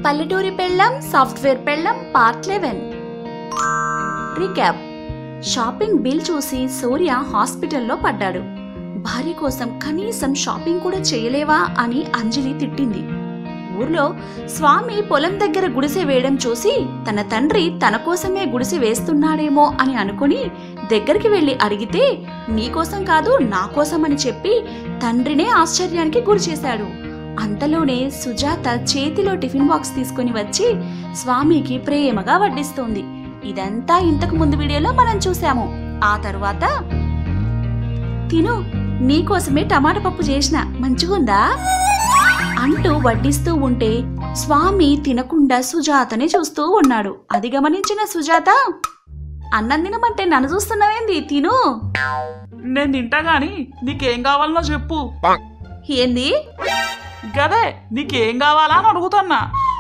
పల్లెటూరి పెళ్ళం సాఫ్ట్వేర్ పెళ్ళం పార్ట్ 11 రీక్యాప్. షాపింగ్ బిల్ చూసి సూర్య హాస్పిటల్లో పడ్డాడు. భార్య కోసం కనీసం షాపింగ్ కూడా చేయలేవా అని అంజలి తిట్టింది. ఊర్లో స్వామి పొలం దగ్గర గుడిసె వేయడం చూసి తన తండ్రి తన కోసమే గుడిసె వేస్తున్నాడేమో అని అనుకుని దగ్గరికి వెళ్లి అడిగితే నీకోసం కాదు నా కోసం అని చెప్పి తండ్రినే ఆశ్చర్యానికి గురిచేశాడు. అంతలోనే సుజాత చేతిలో టిఫిన్ బాక్స్ తీసుకుని వచ్చి స్వామికి ప్రేమగా వడ్డిస్తోంది. ఇదంతా ఇంతకు ముందు వీడియోలో మనం చూసాము. ఆ తరువాత తిను, నీకోసమే టమాటా పప్పు చేసిన, మంచిగుందా అంటూ వడ్డిస్తూ ఉంటే స్వామి తినకుండా సుజాతని చూస్తూ ఉన్నాడు. అది గమనించిన సుజాత, అన్నం తినమంటే నన్ను చూస్తున్నావేంది, తిను. నేను తింటా గాని నీకేం కావాలనో చెప్పు. ఏంది గదే, నీకేం కావాలా అని అడుగుతున్నా.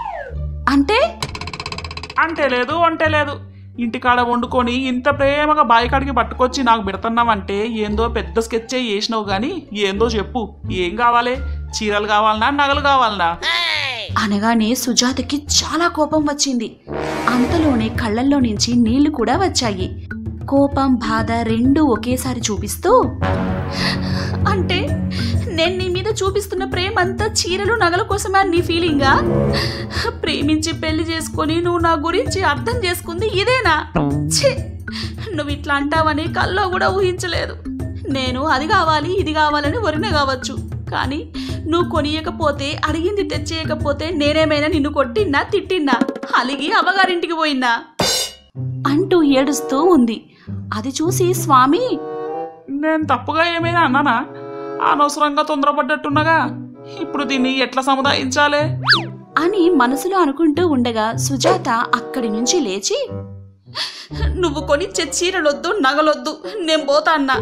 అంటే లేదు అంటే లేదు. ఇంటికాడ వండుకొని ఇంత ప్రేమగా బాయికాడికి పట్టుకొచ్చి నాకు పెడుతున్నావంటే ఏందో పెద్ద స్కెచ్ చేసినావు గాని ఏందో చెప్పు. ఏం కావాలి? చీరలు కావాలనా, నగలు కావాలనా? అనగానే సుజాతకి చాలా కోపం వచ్చింది. అంతలోనే కళ్ళల్లో నుంచి నీళ్లు కూడా వచ్చాయి. కోపం, బాధ రెండూ ఒకేసారి చూపిస్తూ, అంటే నేను నీ మీద చూపిస్తున్న ప్రేమ అంతా చీరలు నగల కోసమే నీ ఫీలింగా? ప్రేమించి పెళ్లి చేసుకొని నువ్వు నా గురించి అర్థం చేసుకుంది ఇదేనా? ఛీ, నువ్వు ఇట్లా అంటావని కల్లో కూడా ఊహించలేదు. నేను అది కావాలి ఇది కావాలని వరిన కావచ్చు, కానీ నువ్వు కొనియకపోతే, అడిగింది తెచ్చేయకపోతే నేనేమైనా నిన్ను కొట్టిన్నా, తిట్టిన్నా, అలిగి అవ్వగారింటికి పోయినా అంటూ ఏడుస్తూ ఉంది. అది చూసి స్వామి, నేను తప్పుగా ఏమైనా అన్నానా? అనవసరంగా తొందరపడ్డట్టున్నగా. ఇప్పుడు దీన్ని ఎట్లా సముదాయించాలే అని మనసులో అనుకుంటూ ఉండగా సుజాత అక్కడి నుంచి లేచి, నువ్వు కొనిచ్చే చీరలొద్దు, నగలొద్దు, నేను పోతా అన్నా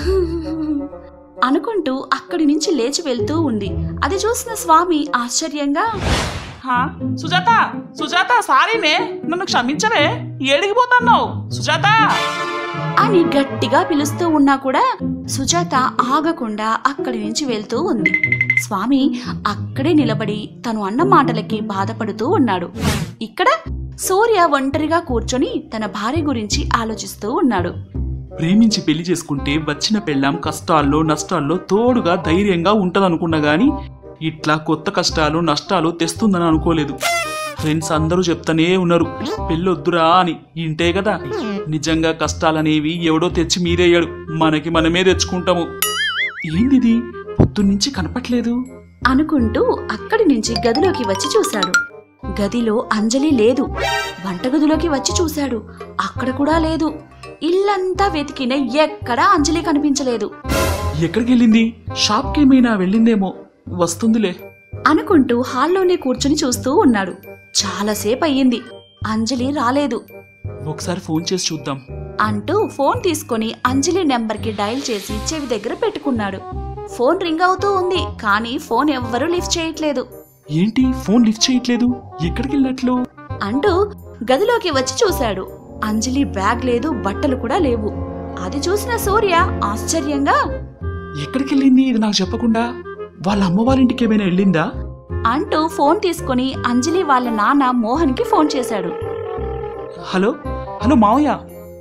అనుకుంటూ అక్కడి నుంచి లేచి వెళ్తూ ఉంది. అది చూసిన స్వామి ఆశ్చర్యంగా, సుజాత సుజాత, సారీనే, నన్ను క్షమించవే, ఏడిగిపోతున్నావు సుజాత అని గట్టిగా పిలుస్తూ ఉన్నా కూడా సుజాత ఆగకుండా అక్కడి నుంచి వెళ్తూ ఉంది. స్వామి అక్కడే నిలబడి తను అన్న మాటలకి బాధపడుతూ ఉన్నాడు. ఇక్కడ సూర్య ఒంటరిగా కూర్చొని తన భార్య గురించి ఆలోచిస్తూ ఉన్నాడు. ప్రేమించి పెళ్లి చేసుకుంటే వచ్చిన పెళ్ళాం కష్టాల్లో నష్టాల్లో తోడుగా ధైర్యంగా ఉంటదనుకున్నా గాని ఇట్లా కొత్త కష్టాలు నష్టాలు తెస్తుందని అనుకోలేదు. ఫ్రెండ్స్ అందరూ చెప్తానే ఉన్నారు పెళ్ళొద్దురా అని. ఇంటే కదా, నిజంగా కష్టాలనేవి ఎవడో తెచ్చి మీరేయాడు, మనకి మనమే తెచ్చుకుంటాము. ఏందిది పొద్దున్నుంచి కనపట్లేదు అనుకుంటూ అక్కడి నుంచి గదిలోకి వచ్చి చూశాడు. గదిలో అంజలి లేదు. వంటగదిలోకి వచ్చి చూశాడు, అక్కడ కూడా లేదు. ఇల్లంతా వెతికిన ఎక్కడా అంజలి కనిపించలేదు. ఎక్కడికి వెళ్ళింది? షాప్కి ఏమైనా వెళ్ళిందేమో, వస్తుందిలే అనుకుంటూ హాల్లోనే కూర్చుని చూస్తూ ఉన్నాడు. చాలాసేపు అయ్యింది, అంజలి రాలేదు. ఒకసారి ఫోన్ చేసి చూద్దాం అంటూ ఫోన్ తీసుకుని అంజలి నెంబర్కి డయల్ చేసి చెవి దగ్గర పెట్టుకున్నాడు. ఫోన్ రింగ్ అవుతూ ఉంది, కానీ ఫోన్ ఎవ్వరూ లిఫ్ట్ చేయట్లేదు. ఏంటి ఫోన్ లిఫ్ట్ చేయట్లేదు, ఎక్కడికి వెళ్ళినట్లు అంటూ గదిలోకి వచ్చి చూశాడు. అంజలి బ్యాగ్ లేదు, బట్టలు కూడా లేవు. అది చూసిన సూర్య ఆశ్చర్యంగా, ఎక్కడికి వెళ్ళింది ఇది నాకు చెప్పకుండా? వాళ్ళ అమ్మ వాళ్ళ ఇంటికి ఏమైనా వెళ్ళిందా అంటూ ఫోన్ తీసుకుని అంజలి వాళ్ళ నాన్న మోహన్ కి ఫోన్ చేశాడు. హలో హలో మావయ్య.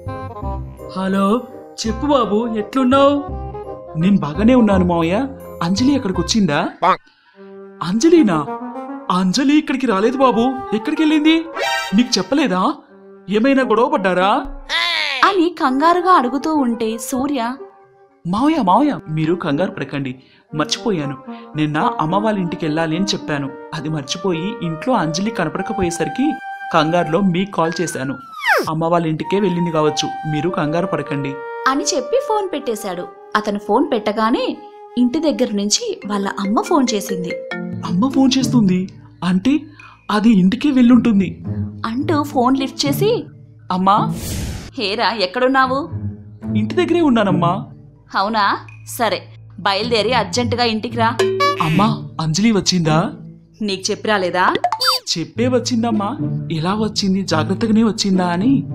హలో చెప్పు బాబు, ఎట్లున్నావు? నేను బాగానే ఉన్నాను మావయ్య. అంజలి ఎక్కడికి వచ్చిందా? అంజలినా? అంజలి ఇక్కడికి రాలేదు బాబు. ఎక్కడికి వెళ్ళింది? నీకు చెప్పలేదా? ఏమైనా గొడవ పడ్డారా అని కంగారుగా అడుగుతూ ఉంటే సూర్య, మావయ్య మావయ్య మీరు కంగారు పడకండి, మర్చిపోయాను. నిన్న అమ్మ వాళ్ళ ఇంటికి వెళ్ళాలి అని చెప్పాను. అది మర్చిపోయి ఇంట్లో అంజలి కనపడకపోయేసరికి కంగారులో మీకు కాల్ చేశాను. అమ్మ వాళ్ళ ఇంటికే వెళ్ళింది కావచ్చు, మీరు కంగారు పడకండి అని చెప్పి ఫోన్ పెట్టేశాడు. అతను ఫోన్ పెట్టగానే ఇంటి దగ్గర నుంచి వాళ్ళ అమ్మ ఫోన్ చేసింది. అమ్మ ఫోన్ చేస్తుంది అంటే అది ఇంటికే వెళ్ళుంటుంది అంటూ ఫోన్ లిఫ్ట్ చేసి, అమ్మా. హేరా, ఎక్కడున్నావు? ఇంటి దగ్గరే ఉన్నానమ్మా. అవునా, సరే బయలుదేరి అర్జెంటుగా ఇంటికి రా. అమ్మా అంజలి వచ్చిందా? నీకు చెప్పి రాలేదా? చెప్పే వచ్చిందమ్మా. ఎలా వచ్చింది, జాగ్రత్తగానే వచ్చిందా అని.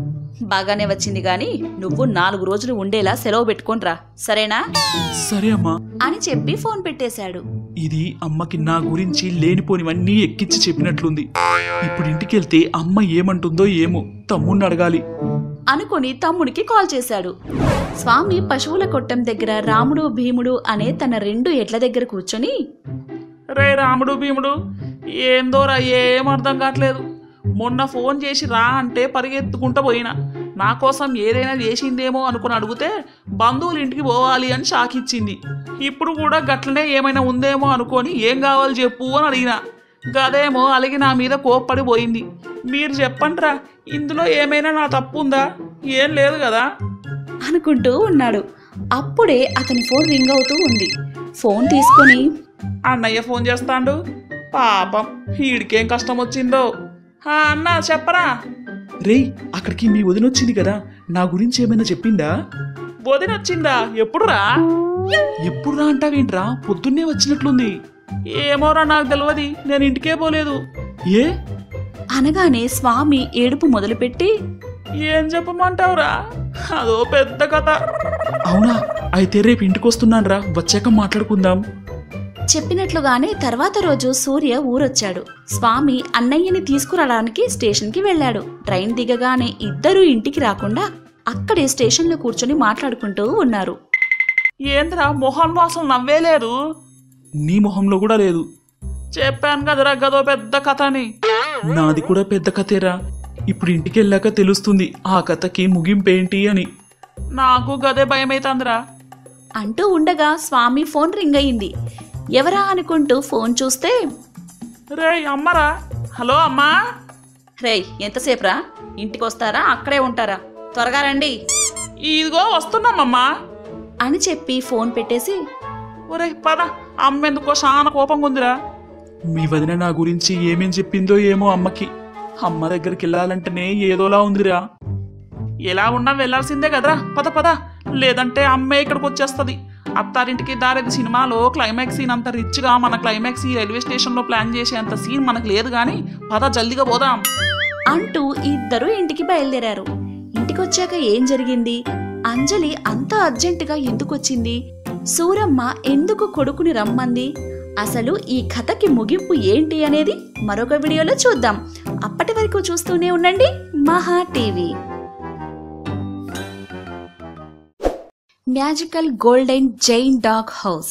బాగానే వచ్చింది గాని నువ్వు 4 రోజులు ఉండేలా సెలవు పెట్టుకోనరా, సరేనా సరే అమ్మా అని చెప్పి ఫోన్ పెట్టేశాడు. ఇది అమ్మకి నా గురించి లేనిపోనివన్నీ ఎక్కించి చెప్పినట్లుంది. ఇప్పుడు ఇంటికెళ్తే అమ్మ ఏమంటుందో ఏమో, తమ్ముణ్ణి అడగాలి అనుకుని తమ్ముడికి కాల్ చేశాడు. స్వామి పశువుల కొట్టం దగ్గర రాముడు భీముడు అనే తన 2 ఎడ్ల దగ్గర కూర్చొని, రే రాముడు భీముడు, ఏందోరా ఏం అర్థం కావట్లేదు. మొన్న ఫోన్ చేసి రా అంటే పరిగెత్తుకుంటూ పోయినా. నా కోసం ఏదైనా చేసిందేమో అనుకుని అడిగితే బంధువుల ఇంటికి పోవాలి అని షాక్ ఇచ్చింది. ఇప్పుడు కూడా గట్లనే ఏమైనా ఉందేమో అనుకొని ఏం కావాలి చెప్పు అని అడిగినా. గదేమో అలిగి నా మీద కోప్పడి పోయింది. మీరు చెప్పండిరా, ఇందులో ఏమైనా నా తప్పు ఉందా? ఏం లేదు కదా అనుకుంటూ ఉన్నాడు. అప్పుడే అతని ఫోన్ రింగ్ అవుతూ ఉంది. ఫోన్ తీసుకొని, అన్నయ్య ఫోన్ చేస్తాండు. పాపం వీడికేం కష్టం వచ్చిందో. అన్న చెప్పరా. రే అక్కడికి మీ వదినొచ్చింది కదా, నా గురించి ఏమైనా చెప్పిందా? వదినొచ్చిందా? ఎప్పుడురా? ఎప్పుడురా అంటావేంట్రా, పొద్దున్నే వచ్చినట్లుంది. ఏమోరా నాకు తెలియదు, నేను ఇంటికే పోలేదు. ఏ అనగానే స్వామి ఏడుపు మొదలుపెట్టి, ఏం చెప్పమంటావురా, అదో పెద్ద కథ. అవునా, అయితే రేపు ఇంటికి వస్తున్నానురా, వచ్చాక మాట్లాడుకుందాం. చెప్పినట్లుగానే తర్వాత రోజు సూర్య ఊరొచ్చాడు. స్వామి అన్నయ్యని తీసుకురావడానికి స్టేషన్కి వెళ్ళాడు. ట్రైన్ దిగగానే ఇద్దరూ ఇంటికి రాకుండా అక్కడే స్టేషన్లో కూర్చొని మాట్లాడుకుంటూ ఉన్నారు. ఏంద్రా మొహం వాసన నవ్వేలేదు? నీ మొహంలో కూడా లేదు. చెప్పాను కదరా గదో పెద్ద కథ అని. నాది కూడా పెద్ద కథేరా. ఇప్పుడు ఇంటికి వెళ్ళాక తెలుస్తుంది ఆ కథకి ముగింపేంటి అని. నాకు గదే భయమైతుందిరా అంటూ ఉండగా స్వామి ఫోన్ రింగ్ అయింది. ఎవరా అనుకుంటూ ఫోన్ చూస్తే, రే అమ్మరా. హలో అమ్మా. రేయ్ ఎంతసేపురా, ఇంటికి వస్తారా అక్కడే ఉంటారా, త్వరగా రండి. ఇదిగో వస్తున్నామమ్మా అని చెప్పి ఫోన్ పెట్టేసి, ఒరే పద, అమ్మెందుకో చాలా కోపంగా ఉందిరా. మీ వదిన నా గురించి ఏమేం చెప్పిందో ఏమో అమ్మకి. అమ్మ దగ్గరికి వెళ్ళాలంటేనే ఏదోలా ఉందిరా. ఎలా ఉన్నా వెళ్లాల్సిందే కదరా, పద పద, లేదంటే అమ్మే ఇక్కడికి వచ్చేస్తుంది. అత్తారింటికి దారేది సినిమాలో క్లైమాక్స్ సీన్ అంత రిచ్గా మన క్లైమాక్స్ ఈ రైల్వే స్టేషన్లో ప్లాన్ చేసే అంత సీన్ మనకు లేదు గాని, పద జల్దిగా పోదాం అంటూ ఇద్దరు ఇంటికి బయలుదేరారు. ఇంటికొచ్చాక ఏం జరిగింది, అంజలి అంత అర్జెంటుగా ఎందుకొచ్చింది, సూరమ్మ ఎందుకు కొడుకుని రమ్మంది, అసలు ఈ కథకి ముగింపు ఏంటి అనేది మరొక వీడియోలో చూద్దాం. అప్పటి వరకు చూస్తూనే ఉండండి Maha TV. Magical golden chain dog house.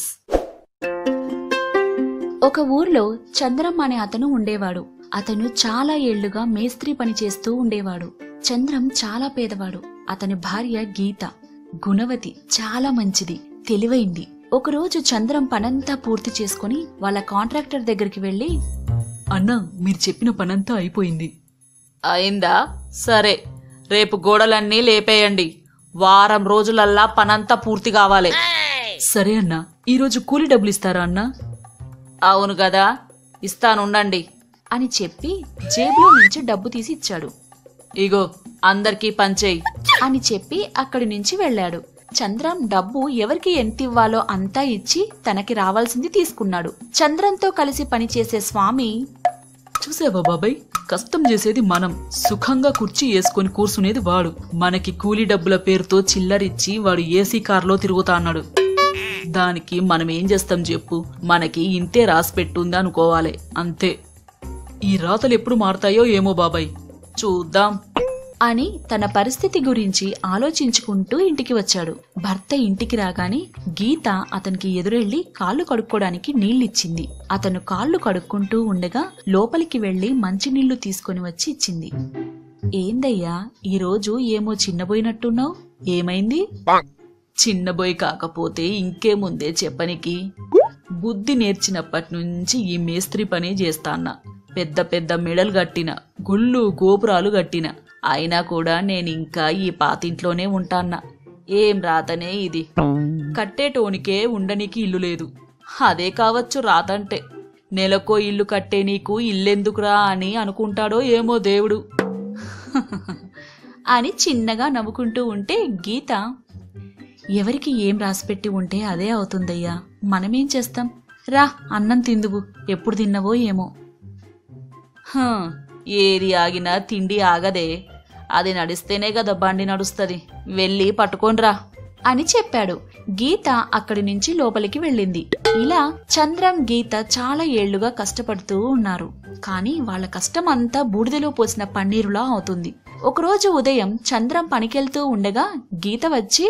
ఒక ఊర్లో చంద్రం అనే అతను ఉండేవాడు. అతను చాలా ఏళ్లుగా మేస్త్రి పని చేస్తూ ఉండేవాడు. చంద్రం చాలా పేదవాడు. అతని భార్య గీత గుణవతి, చాలా మంచిది, తెలివైంది. ఒకరోజు చంద్రం పనంతా పూర్తి చేసుకుని వాళ్ళ కాంట్రాక్టర్ దగ్గరికి వెళ్లి, అన్నా మీరు చెప్పిన పనంతా అయిపోయింది. అయిందా? సరే, రేపు గోడలన్నీ లేపేయండి. వారం రోజులల్లా పనంతా పూర్తి కావాలి. సరే అన్నా. ఈరోజు కూలి డబ్బులు ఇస్తారా అన్నా? అవును కదా, ఇస్తానుండండి అని చెప్పి జేబులో నుంచి డబ్బు తీసి ఇచ్చాడు. ఇగో అందరికీ పంచేయి అని చెప్పి అక్కడి నుంచి వెళ్ళాడు. చంద్రం డబ్బు ఎవరికి ఎంతివ్వాలో అంతా ఇచ్చి తనకి రావాల్సింది తీసుకున్నాడు. చంద్రంతో కలిసి పనిచేసే స్వామి, చూసావా బాబాయ్, కష్టం చేసేది మనం, సుఖంగా కుర్చీ వేసుకొని కూర్చునేది వాడు. మనకి కూలీ డబ్బుల పేరుతో చిల్లరిచ్చి వాడు ఏసీ కారులో తిరుగుతా అన్నాడు. దానికి మనం ఏం చేస్తాం చెప్పు? మనకి ఇంతే రాసి పెట్టుంది అనుకోవాలి, అంతే. ఈ రాతలు ఎప్పుడు మారతాయో ఏమో బాబాయ్, చూద్దాం అని తన పరిస్థితి గురించి ఆలోచించుకుంటూ ఇంటికి వచ్చాడు. భర్త ఇంటికి రాగానే గీత అతనికి ఎదురెళ్లి కాళ్ళు కడుక్కోడానికి నీళ్ళిచ్చింది. అతను కాళ్ళు కడుక్కుంటూ ఉండగా లోపలికి వెళ్లి మంచినీళ్లు తీసుకుని వచ్చి ఇచ్చింది. ఏందయ్యా ఈరోజు ఏమో చిన్నబోయినట్టున్నావు, ఏమైంది? చిన్నబోయి కాకపోతే ఇంకేముందే చెప్పనికి. బుద్ధి నేర్చినప్పటి నుంచి ఈ మేస్త్రి పని చేస్తాన్నా. పెద్ద పెద్ద మెడలు కట్టిన, గుళ్ళు గోపురాలు కట్టిన, అయినా కూడా నేనింకా ఈ పాతింట్లోనే ఉంటాన్నా. ఏం రాతనే ఇది, కట్టేటోనికే ఉండనికి ఇల్లు లేదు. అదే కావచ్చు రాతంటే. నెలకో ఇల్లు కట్టే నీకు ఇల్లెందుకురా అని అనుకుంటాడో ఏమో దేవుడు అని చిన్నగా నవ్వుకుంటూ ఉంటే గీత, ఎవరికి ఏం రాసిపెట్టి ఉంటే అదే అవుతుందయ్యా, మనమేం చేస్తాం, రా అన్నం తిందువు, ఎప్పుడు తిన్నవో ఏమో. ఏది ఆగినా తిండి ఆగదే. అది నడిస్తేనే కదా బండి నడుస్తుంది, వెళ్ళి పట్టుకోనరా అని చెప్పాడు. గీత అక్కడి నుంచి లోపలికి వెళ్ళింది. ఇలా చంద్రం, గీత చాలా ఏళ్లుగా కష్టపడుతూ ఉన్నారు. కానీ వాళ్ళ కష్టం అంతా బూడిదలో పోసిన పన్నీరులా అవుతుంది. ఒకరోజు ఉదయం చంద్రం పనికెళ్తూ ఉండగా గీత వచ్చి,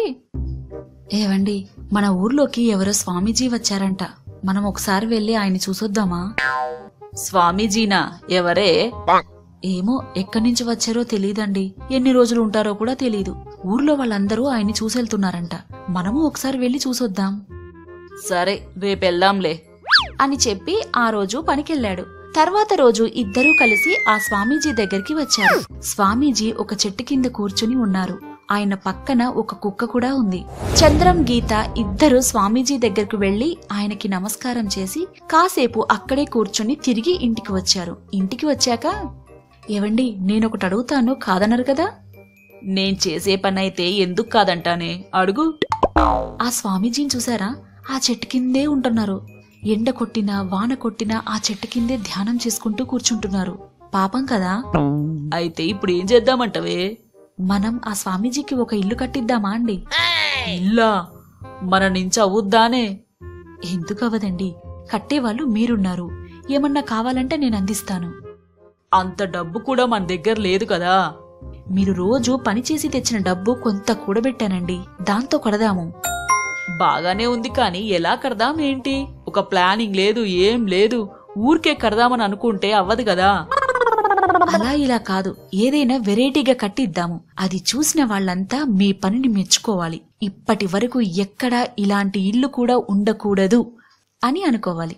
ఏవండి, మన ఊర్లోకి ఎవరో స్వామీజీ వచ్చారంట, మనం ఒకసారి వెళ్ళి ఆయన చూసొద్దామా? స్వామీజీనా? ఎవరే? ఏమో, ఎక్కడి నుంచి వచ్చారో తెలీదండి, ఎన్ని రోజులు ఉంటారో కూడా తెలీదు. ఊర్లో వాళ్ళందరూ ఆయన్ని చూసెళ్తున్నారంట, మనము ఒకసారి వెళ్లి చూసొద్దాం. సరే, రేపెళ్దాంలే అని చెప్పి ఆ రోజు పనికెళ్లాడు. తర్వాత రోజు ఇద్దరూ కలిసి ఆ స్వామీజీ దగ్గరికి వచ్చారు. స్వామీజీ ఒక చెట్టు కింద కూర్చుని ఉన్నారు. ఆయన పక్కన ఒక కుక్క కూడా ఉంది. చంద్రం, గీత ఇద్దరు స్వామీజీ దగ్గరకు వెళ్లి ఆయనకి నమస్కారం చేసి కాసేపు అక్కడే కూర్చుని తిరిగి ఇంటికి వచ్చారు. ఇంటికి వచ్చాక, ఏవండి, నేనొకటి అడుగుతాను, కాదనరు కదా? నేను చేసే పనైతే ఎందుకు కాదంటానే, అడుగు. ఆ స్వామీజీని చూసారా? ఆ చెట్టు కిందే ఉంటున్నారు. ఎండ కొట్టినా వాన కొట్టినా ఆ చెట్టు కిందే ధ్యానం చేసుకుంటూ కూర్చుంటున్నారు. పాపం కదా? అయితే ఇప్పుడు ఏం చేద్దామంటవే? మనం ఆ స్వామీజీకి ఒక ఇల్లు కట్టిద్దామా అండి? ఇల్లా? మన నుంచి అవుద్దానే? ఎందుకు అవ్వదండి, కట్టేవాళ్ళు మీరున్నారు. ఏమన్నా కావాలంటే నేను అందిస్తాను. అంత డబ్బు కూడా మన దగ్గర లేదు కదా. మీరు రోజు పనిచేసి తెచ్చిన డబ్బు కొంత కూడబెట్టానండి, దాంతో కడదాము. బాగానే ఉంది, కానీ ఎలా కడదాం ఏంటి? ఒక ప్లానింగ్ లేదు, ఏం లేదు. ఊరికే కడదామని అనుకుంటే అవ్వదు కదా. అలా ఇలా కాదు, ఏదైనా వెరైటీగా కట్టిద్దాము. అది చూసిన వాళ్ళంతా మీ పనిని మెచ్చుకోవాలి. ఇప్పటి వరకు ఎక్కడా ఇలాంటి ఇల్లు కూడా ఉండకూడదు అని అనుకోవాలి.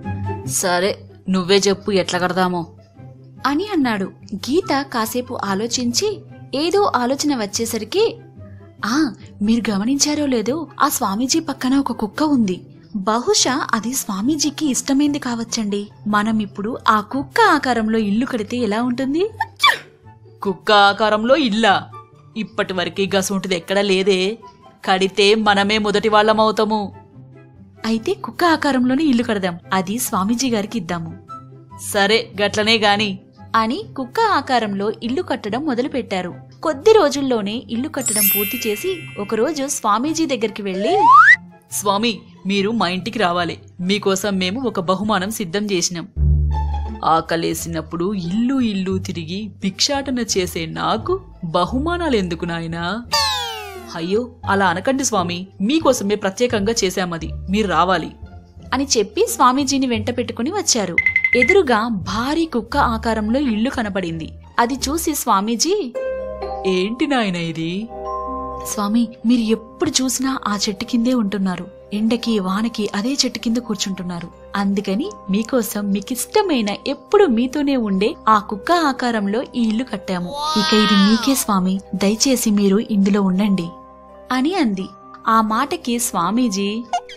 సరే, నువ్వే చెప్పు ఎట్లా కడదామో అని అన్నాడు. గీత కాసేపు ఆలోచించి ఏదో ఆలోచన వచ్చేసరికి, మీరు గమనించారో లేదో, ఆ స్వామీజీ పక్కన ఒక కుక్క ఉంది. బహుశా అది స్వామీజీకి ఇష్టమైంది కావచ్చండి. మనం ఇప్పుడు ఆ కుక్క ఆకారంలో ఇల్లు కడితే ఎలా ఉంటుంది? కుక్క ఆకారంలో ఇల్లా? ఇప్పటి వరకు గసుంటిది ఎక్కడా లేదే. కడితే మనమే మొదటి వాళ్ళమవుతాము. అయితే కుక్క ఆకారంలోనే ఇల్లు కడదాం, అది స్వామీజీ గారికి ఇద్దాము. సరే, గట్లనే గాని అని కుక్క ఆకారంలో ఇల్లు కట్టడం మొదలుపెట్టారు. కొద్ది రోజుల్లోనే ఇల్లు కట్టడం పూర్తి చేసి ఒకరోజు స్వామీజీ దగ్గరికి వెళ్లి, స్వామి, మీరు మా ఇంటికి రావాలి. మీకోసం మేము ఒక బహుమానం సిద్ధం చేసినాం. ఆకలేసినప్పుడు ఇల్లు ఇల్లు తిరిగి భిక్షాటన చేసే నాకు బహుమానాలెందుకు నాయనా? అయ్యో, అలా అనకండి స్వామి, మీకోసమే ప్రత్యేకంగా చేశామది, మీరు రావాలి అని చెప్పి స్వామీజీని వెంట పెట్టుకుని వచ్చారు. ఎదురుగా భారీ కుక్క ఆకారంలో ఇల్లు కనపడింది. అది చూసి స్వామీజీ, ఏంటి నాయన ఇది? స్వామి, మీరు ఎప్పుడు చూసినా ఆ చెట్టు కిందే ఉంటున్నారు. ఎండకి వానకి అదే చెట్టు కింద కూర్చుంటున్నారు. అందుకని మీకోసం మీకిష్టమైన ఎప్పుడు మీతోనే ఉండే ఆ కుక్క ఆకారంలో ఈ ఇల్లు కట్టాము. ఇక ఇది మీకే స్వామి, దయచేసి మీరు ఇందులో ఉండండి అని అంది. ఆ మాటకి స్వామీజీ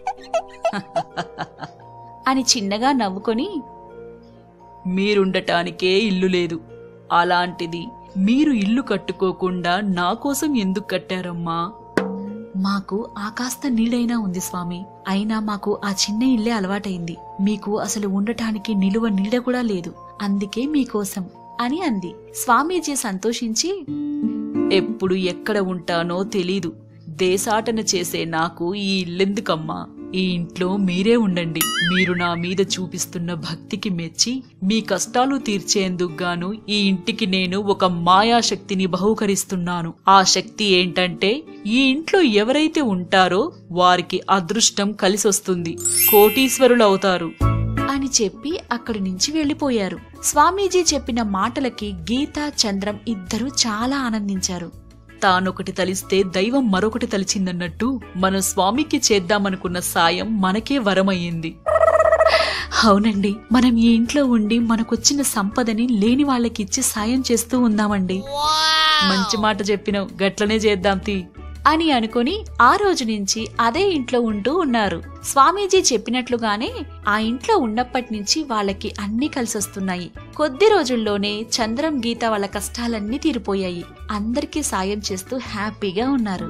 అని చిన్నగా నవ్వుకొని, మీరుండటానికే ఇల్లు లేదు, అలాంటిది మీరు ఇల్లు కట్టుకోకుండా నా కోసం ఎందుకు కట్టారమ్మా? మాకు ఆ కాస్త నీడైనా ఉంది స్వామి, అయినా మాకు ఆ చిన్న ఇల్లే అలవాటైంది. మీకు అసలు ఉండటానికి నిలువ నీడ కూడా లేదు, అందుకే మీకోసం అని అంది. స్వామీజీ సంతోషించి, ఎప్పుడు ఎక్కడ ఉంటానో తెలీదు, దేశాటన చేసే నాకు ఈ ఇల్లెందుకమ్మా? ఈ ఇంట్లో మీరే ఉండండి. మీరు నా మీద చూపిస్తున్న భక్తికి మెచ్చి మీ కష్టాలు తీర్చేందుకు గాను ఈ ఇంటికి నేను ఒక మాయాశక్తిని బహూకరిస్తున్నాను. ఆ శక్తి ఏంటంటే, ఈ ఇంట్లో ఎవరైతే ఉంటారో వారికి అదృష్టం కలిసొస్తుంది, కోటీశ్వరులవుతారు అని చెప్పి అక్కడి నుంచి వెళ్లిపోయారు. స్వామీజీ చెప్పిన మాటలకి గీత, చంద్రం ఇద్దరూ చాలా ఆనందించారు. తానొకటి తలిస్తే దైవం మరొకటి తలిచిందన్నట్టు మనం స్వామికి చేద్దామనుకున్న సాయం మనకే వరమయ్యింది. అవునండి, మనం ఈ ఇంట్లో ఉండి మనకొచ్చిన సంపదని లేని వాళ్ళకిచ్చి సాయం చేస్తూ ఉందామండి. మంచి మాట చెప్పినావు, గట్లనే చేద్దాం తీ అని అనుకుని ఆ రోజు నుంచి అదే ఇంట్లో ఉంటూ ఉన్నారు. స్వామీజీ చెప్పినట్లుగానే ఆ ఇంట్లో ఉన్నప్పటి నుంచి వాళ్ళకి అన్నీ కలిసొస్తున్నాయి. కొద్ది రోజుల్లోనే చంద్రం, గీత వాళ్ళ కష్టాలన్నీ తీరిపోయాయి. అందరికీ సాయం చేస్తూ హ్యాపీగా ఉన్నారు.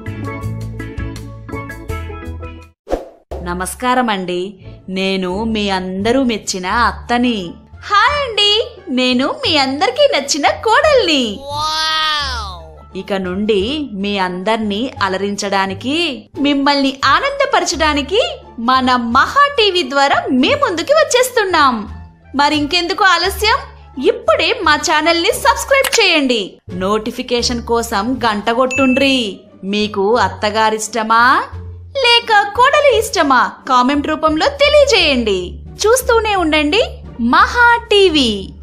నమస్కారం అండి, నేను మీ అందరూ మెచ్చిన అత్తని. హాయ్ అండి, నేను మీ అందరికీ నచ్చిన కోడల్ని. ఇక నుండి మీ అందర్నీ అలరించడానికి, మిమ్మల్ని ఆనందపరచడానికి మన మహా టీవీ ద్వారా మీ ముందుకి వచ్చేస్తున్నాం. మరింకెందుకు ఆలస్యం, ఇప్పుడే మా ఛానల్ ని సబ్స్క్రైబ్ చేయండి. నోటిఫికేషన్ కోసం గంట కొట్టుండ్రి. మీకు అత్తగారిష్టమా లేక కోడలు ఇష్టమా కామెంట్ రూపంలో తెలియజేయండి. చూస్తూనే ఉండండి మహా టీవీ.